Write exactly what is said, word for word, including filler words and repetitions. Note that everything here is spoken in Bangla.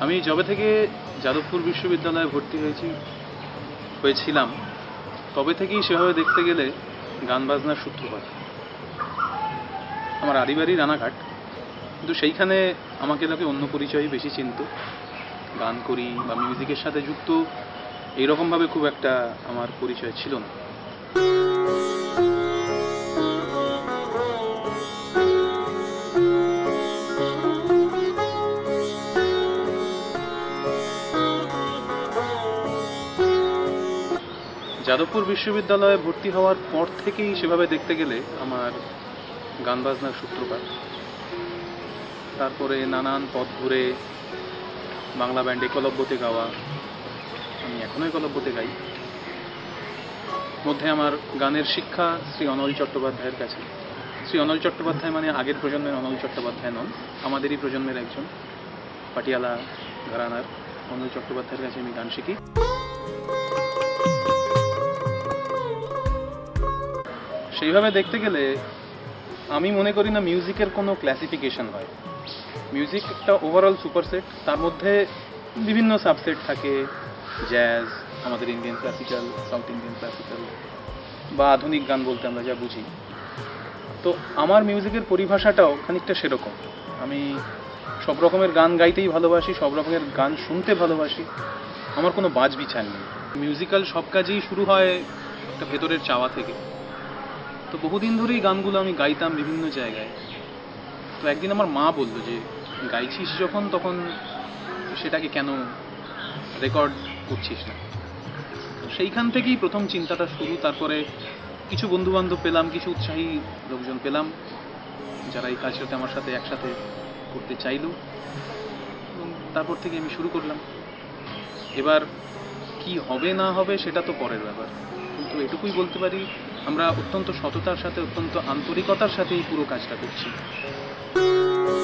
আমি যবে থেকে যাদবপুর বিশ্ববিদ্যালয়ে ভর্তি হয়েছি হয়েছিলাম তবে থেকেই সেভাবে দেখতে গেলে গান বাজনার সূত্রপাত। আমার আদি বাড়ি রানাঘাট, কিন্তু সেইখানে আমাকে লোকে অন্য পরিচয়ে বেশি চিনত। গান করি বা মিউজিকের সাথে যুক্ত এইরকমভাবে খুব একটা আমার পরিচয় ছিল না। যাদবপুর বিশ্ববিদ্যালয়ে ভর্তি হওয়ার পর থেকেই সেভাবে দেখতে গেলে আমার গান বাজনার সূত্রপাত। তারপরে নানান পথ ঘুরে বাংলা ব্যান্ড একলব্যতে গাওয়া, আমি এখনো একলব্যতে গাই। মধ্যে আমার গানের শিক্ষা শ্রী অনল চট্টোপাধ্যায়ের কাছে। শ্রী অনল চট্টোপাধ্যায় মানে আগের প্রজন্মের অনল চট্টোপাধ্যায় নন, আমাদেরই প্রজন্মের একজন পাটিয়ালা ঘরানার অনল চট্টোপাধ্যায়ের কাছে আমি গান শিখি। সেইভাবে দেখতে গেলে আমি মনে করি না মিউজিকের কোনো ক্লাসিফিকেশন হয়। মিউজিক একটা ওভারঅল সুপারসেট, তার মধ্যে বিভিন্ন সাবসেট থাকে, জ্যাজ, আমাদের Indian classical, south Indian classical বা আধুনিক গান বলতে আমরা যা বুঝি। তো আমার মিউজিকের পরিভাষাটাও খানিকটা সেরকম। আমি সব রকমের গান গাইতেই ভালোবাসি, সব রকমের গান শুনতে ভালোবাসি, আমার কোনো বাজ বিচার নেই। মিউজিক্যাল সব কাজেই শুরু হয় একটা ভেতরের চাওয়া থেকে। তো বহুদিন ধরেই গানগুলো আমি গাইতাম বিভিন্ন জায়গায়। তো একদিন আমার মা বলল যে গাইছিস যখন, তখন সেটাকে কেন রেকর্ড করছিস না। সেইখান থেকেই প্রথম চিন্তাটা শুরু। তারপরে কিছু বন্ধুবান্ধব পেলাম, কিছু উৎসাহী লোকজন পেলাম যারা এই কাজটাতে আমার সাথে একসাথে করতে চাইল, এবং তারপর থেকে আমি শুরু করলাম। এবার কি হবে না হবে সেটা তো পরের ব্যাপার, কিন্তু এটুকুই বলতে পারি আমরা অত্যন্ত সততার সাথে, অত্যন্ত আন্তরিকতার সাথে এই পুরো কাজটা করছি।